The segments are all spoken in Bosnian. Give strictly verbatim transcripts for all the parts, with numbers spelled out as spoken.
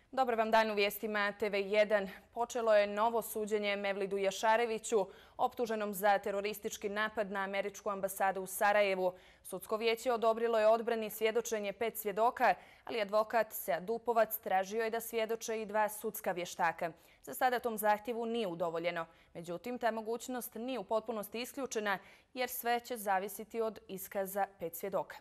Dobar vam dan u vijestima T V jedan. Počelo je novo suđenje Mevlidu Jašareviću, optuženom za teroristički napad na američku ambasadu u Sarajevu. Sudsko vijeće odobrilo je odbrani svjedočenje pet svjedoka, ali advokat Sead Dupovac tražio je da svjedoče i dva sudska vještaka. Za sada tom zahtjevu nije udovoljeno. Međutim, ta mogućnost nije u potpunosti isključena jer sve će zavisiti od iskaza pet svjedoka.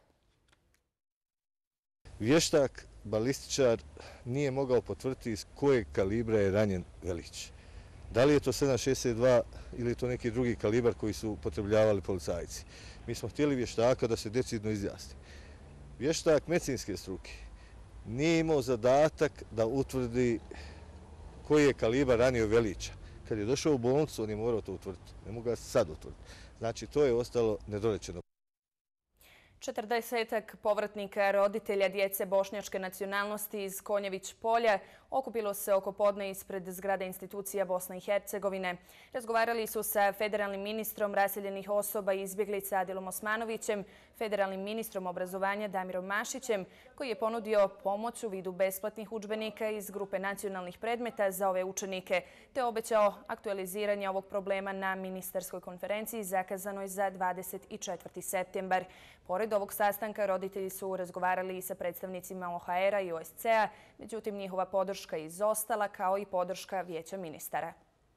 Vještak, balističar, nije mogao potvrditi iz kojeg kalibra je ranjen Velić. Da li je to sedam šezdeset dva ili je to neki drugi kalibar koji su upotrebljavali policajci. Mi smo htjeli vještaka da se decidno izjasni. Vještak medicinske struke nije imao zadatak da utvrdi koji je kalibar ranio Velića. Kad je došao u bolnicu, on je morao to utvrditi. Ne mogu ga sad utvrditi. Znači, to je ostalo nedorečeno. Četrdesetak povratnika roditelja djece bošnjačke nacionalnosti iz Konjević polja okupilo se oko podne ispred zgrade institucija Bosne i Hercegovine. Razgovarali su sa federalnim ministrom raseljenih osoba i izbjeglica Adilom Osmanovićem, federalnim ministrom obrazovanja Damirom Mašićem, koji je ponudio pomoć u vidu besplatnih udžbenika iz grupe nacionalnih predmeta za ove učenike, te obećao aktualiziranje ovog problema na ministarskoj konferenciji zakazanoj za dvadeset četvrti septembar. Pored ovog sastanka roditelji su razgovarali i sa predstavnicima O H R-a i O S C A, međutim njihova podrška je izostala kao i podrška Vijeća ministara.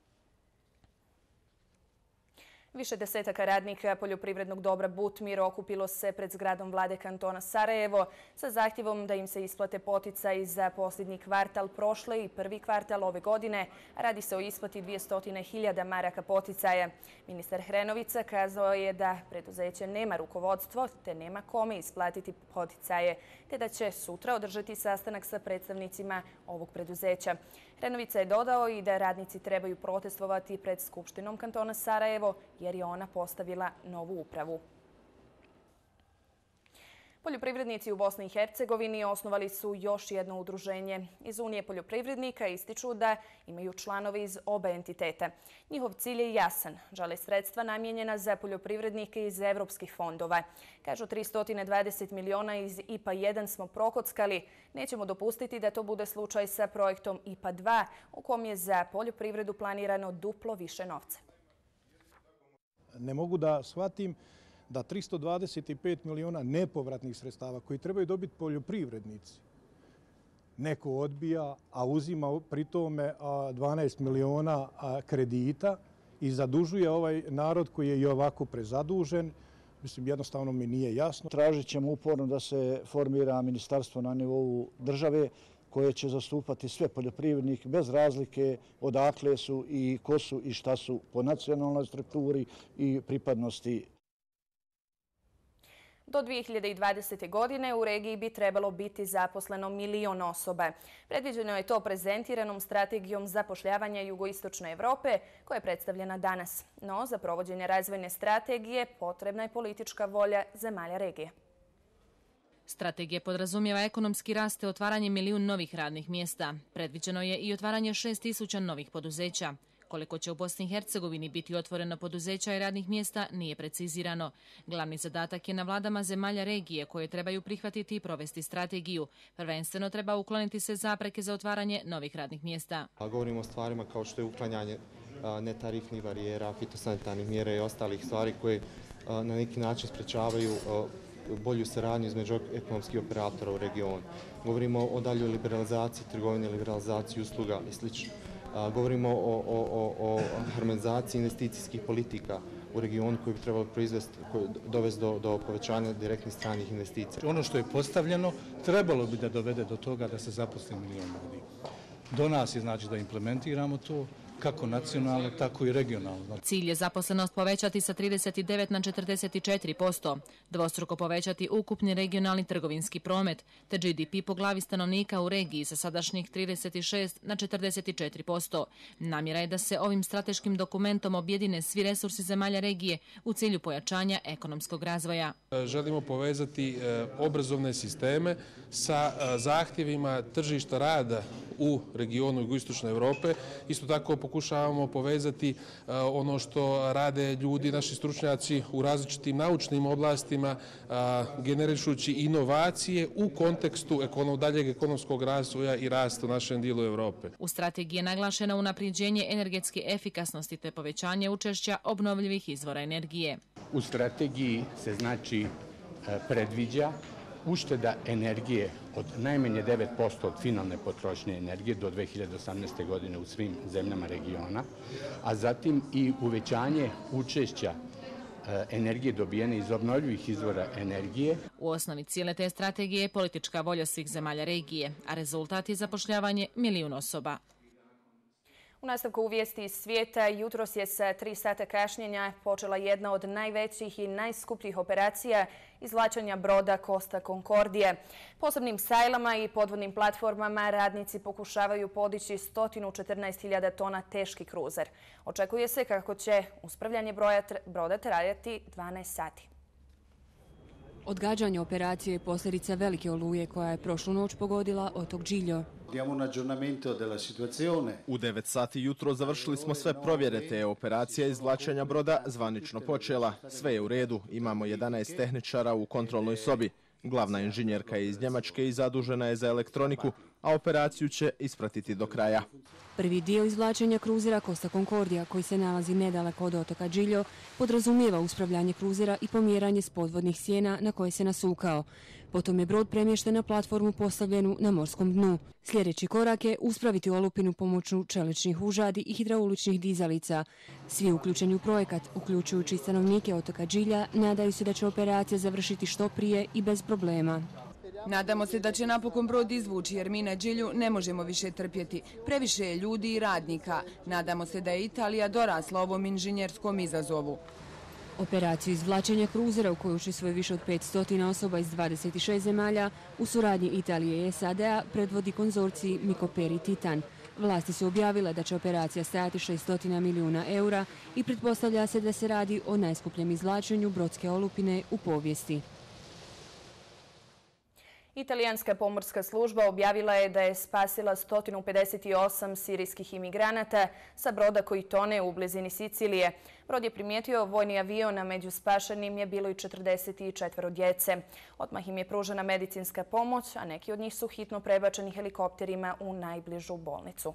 Više desetaka radnika poljoprivrednog dobra Butmir okupilo se pred zgradom vlade kantona Sarajevo sa zahtjevom da im se isplate poticaji za posljednji kvartal prošle i prvi kvartal ove godine. Radi se o isplati dvjesto hiljada maraka poticaja. Ministar Hrenovica kazao je da preduzeće nema rukovodstvo te nema kome isplatiti poticaje, te da će sutra održati sastanak sa predstavnicima ovog preduzeća. Hrenovica je dodao i da radnici trebaju protestovati pred Skupštinom kantona Sarajevo jer je ona postavila novu upravu. Poljoprivrednici u Bosni i Hercegovini osnovali su još jedno udruženje. Iz Unije poljoprivrednika ističu da imaju članove iz oba entiteta. Njihov cilj je jasan. Žele sredstva namijenjena za poljoprivrednike iz evropskih fondova. Kažu tristo dvadeset miliona iz I P A jedan smo prokockali. Nećemo dopustiti da to bude slučaj sa projektom I P A dva, u kom je za poljoprivredu planirano duplo više novca. Ne mogu da shvatim da tristo dvadeset pet miliona nepovratnih sredstava koji trebaju dobiti poljoprivrednici neko odbija, a uzima pri tome dvanaest miliona kredita i zadužuje ovaj narod koji je i ovako prezadužen. Mislim, jednostavno mi nije jasno. Tražit ćemo uporno da se formira ministarstvo na nivou države koje će zastupati sve poljoprivrednike bez razlike odakle su i ko su i šta su po nacionalnoj strukturi i pripadnosti. Do dvije hiljade dvadesete. godine u regiji bi trebalo biti zaposleno milion osoba. Predviđeno je to prezentiranom strategijom zapošljavanja jugoistočne Evrope koja je predstavljena danas. No, za provođenje razvojne strategije potrebna je politička volja zemalja regije. Strategija podrazumijeva ekonomski rast te otvaranje milijun novih radnih mjesta. Predviđeno je i otvaranje šest tisuća novih poduzeća. Koliko će u Bosni i Hercegovini biti otvoreno poduzeća i radnih mjesta nije precizirano. Glavni zadatak je na vladama zemalja regije koje trebaju prihvatiti i provesti strategiju. Prvenstveno treba ukloniti se zapreke za otvaranje novih radnih mjesta. Govorimo o stvarima kao što je uklanjanje netarifnih barijera, fitosanitarnih mjera i ostalih stvari koje na neki način sprečavaju bolju saradnju između ekonomskih operatora u regionu. Govorimo o daljoj liberalizaciji trgovine, liberalizaciji usluga i sl. Govorimo o, o, o, o harmonizaciji investicijskih politika u regionu koji bi trebalo proizvesti, dovesti do, do povećanja direktnih stranih investicija. Ono što je postavljeno trebalo bi da dovede do toga da se zaposli milijon ljudi. Do nas je znači da implementiramo to kako nacionalno, tako i regionalno. Cilj je zaposlenost povećati sa trideset devet na četrdeset četiri posto, dvostruko povećati ukupni regionalni trgovinski promet, te G D P po glavi stanovnika u regiji sa sadašnjih trideset šest na četrdeset četiri posto. Namjera je da se ovim strateškim dokumentom objedine svi resursi zemalja regije u cilju pojačanja ekonomskog razvoja. Želimo povezati obrazovne sisteme sa zahtjevima tržišta rada u regionu jugoistočne Europe. Isto tako pokušavamo povezati ono što rade ljudi, naši stručnjaci u različitim naučnim oblastima, generišući inovacije u kontekstu daljeg ekonomskog razvoja i rasta u našem dijelu Europe. U strategiji je naglašeno unapređenje energetske efikasnosti te povećanje učešća obnovljivih izvora energije. U strategiji se znači predviđa ušteda energije od najmanje devet posto od finalne potrošnje energije do dve hiljade osamnaeste. godine u svim zemljama regiona, a zatim i uvećanje učešća energije dobijene iz obnovljivih izvora energije. U osnovi cijele te strategije je politička volja svih zemalja regije, a rezultat je zapošljavanje milijun osoba. U nastavku vijesti iz svijeta, jutros je sa tri sata kašnjenja počela jedna od najvećih i najskupljih operacija izvlačenja broda Costa Concordije. Posebnim sajlama i podvodnim platformama radnici pokušavaju podići sto četrnaest hiljada tona teški kruzer. Očekuje se kako će uspravljanje broda trajati dvanaest sati. Odgađanje operacije je posljedica velike oluje koja je prošlu noć pogodila otok Giglio. U devet sati jutro završili smo sve provjere te je operacija izvlačenja broda zvanično počela. Sve je u redu, imamo jedanaest tehničara u kontrolnoj sobi. Glavna inženjerka je iz Njemačke i zadužena je za elektroniku, a operaciju će ispratiti do kraja. Prvi dio izvlačenja kruzera Costa Concordija, koji se nalazi nedaleko od otoka Giglio, podrazumijeva uspravljanje kruzera i pomjeranje s podvodnih sjena na koje se nasukao. Potom je brod premješten na platformu postavljenu na morskom dnu. Sljedeći korak je uspraviti olupinu pomoću čeličnih užadi i hidrauličnih dizalica. Svi uključeni u projekat, uključujući stanovnike otoka Giglja, nadaju se da će operacija završiti što prije i bez problema. Nadamo se da će napokon brod izvući jer mi na Giglju ne možemo više trpjeti. Previše je ljudi i radnika. Nadamo se da je Italija dorasla ovom inženjerskom izazovu. Operaciju izvlačenja kruzera u koju učestvuje više od petsto osoba iz dvadeset šest zemalja u suradnji Italije i S A D-a predvodi konzorcij Mikoperi Titan. Vlasti su objavile da će operacija stajati šeststo milijuna eura i pretpostavlja se da se radi o najskupljem izvlačenju brodske olupine u povijesti. Italijanska pomorska služba objavila je da je spasila sto pedeset osam sirijskih imigranata sa broda koji tone u blizini Sicilije. Brod je primijetio vojni avion, a među spašenim je bilo i četrdeset četiri djece. Odmah im je pružena medicinska pomoć, a neki od njih su hitno prebačeni helikopterima u najbližu bolnicu.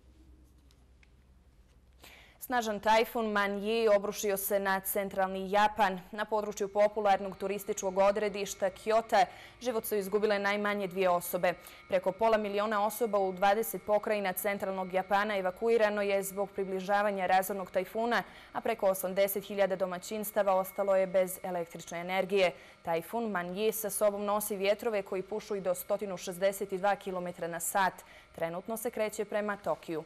Snažan tajfun Man-ji obrušio se na centralni Japan. Na području popularnog turističkog odredišta Kyoto život su izgubile najmanje dvije osobe. Preko pola miliona osoba u dvadeset pokrajina centralnog Japana evakuirano je zbog približavanja razornog tajfuna, a preko osamdeset hiljada domaćinstava ostalo je bez električne energije. Tajfun Man-ji sa sobom nosi vjetrove koji pušu i do sto šezdeset dva kilometra na sat. Trenutno se kreće prema Tokiju.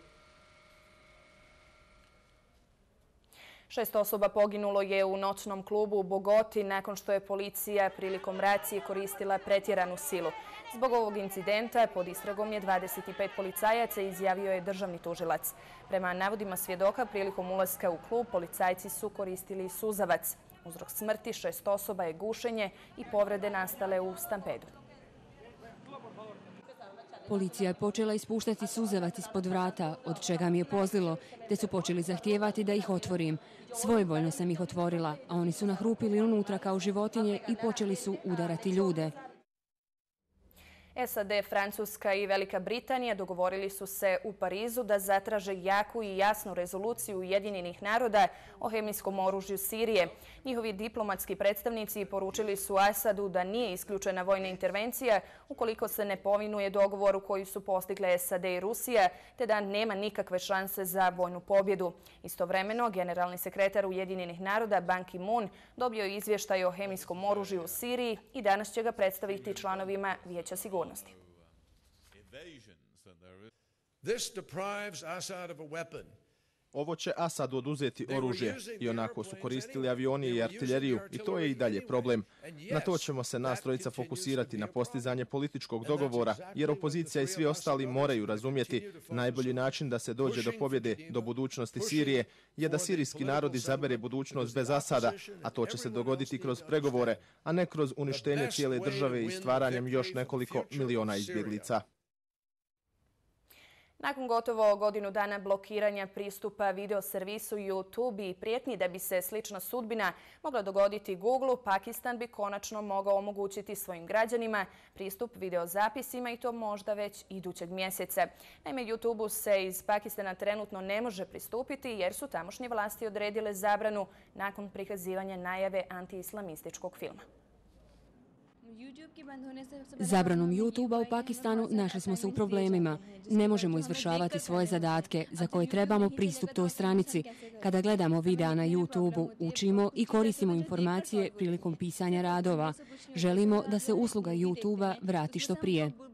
Šest osoba poginulo je u noćnom klubu u Bogoti nakon što je policija prilikom racije koristila pretjeranu silu. Zbog ovog incidenta pod istragom je dvadeset pet policajaca, izjavio je državni tužilac. Prema navodima svjedoka, prilikom ulaska u klub policajci su koristili suzavac. Uzrok smrti šest osoba je gušenje i povrede nastale u stampedu. Policija je počela ispuštati suzavac ispod vrata, od čega mi je pozlilo, te su počeli zahtijevati da ih otvorim. Svojevoljno sam ih otvorila, a oni su nahrupili unutra kao životinje i počeli su udarati ljude. S A D, Francuska i Velika Britanija dogovorili su se u Parizu da zatraže jaku i jasnu rezoluciju Ujedinjenih naroda o hemijskom oružju Sirije. Njihovi diplomatski predstavnici poručili su Asadu da nije isključena vojna intervencija ukoliko se ne povinuje dogovoru koji su postigle S A D i Rusija, te da nema nikakve šanse za vojnu pobjedu. Istovremeno, generalni sekretar Ujedinjenih naroda Ban Ki-moon dobio je izvještaj o hemijskom oružju u Siriji i danas će ga predstaviti članovima Vijeća sigurnosti. Ovo će Asadu oduzeti oružje. I onako su koristili avioni i artiljeriju i to je i dalje problem. Na to ćemo se nas trojica fokusirati, na postizanje političkog dogovora, jer opozicija i svi ostali moraju razumjeti najbolji način da se dođe do pobjede, do budućnosti Sirije, je da sirijski narod izabere budućnost bez Asada, a to će se dogoditi kroz pregovore, a ne kroz uništenje cijele države i stvaranjem još nekoliko miliona izbjeglica. Nakon gotovo godinu dana blokiranja pristupa video servisu YouTube i prijetnji da bi se slična sudbina mogla dogoditi Google-u, Pakistan bi konačno mogao omogućiti svojim građanima pristup videozapisima i to možda već idućeg mjeseca. Naime, YouTube-u se iz Pakistana trenutno ne može pristupiti jer su tamošnje vlasti odredile zabranu nakon prikazivanja najave anti-islamističkog filma. Zabranom YouTube-a u Pakistanu našli smo se u problemima. Ne možemo izvršavati svoje zadatke za koje trebamo pristup toj stranici. Kada gledamo videa na YouTube-u, učimo i koristimo informacije prilikom pisanja radova. Želimo da se usluga YouTube-a vrati što prije.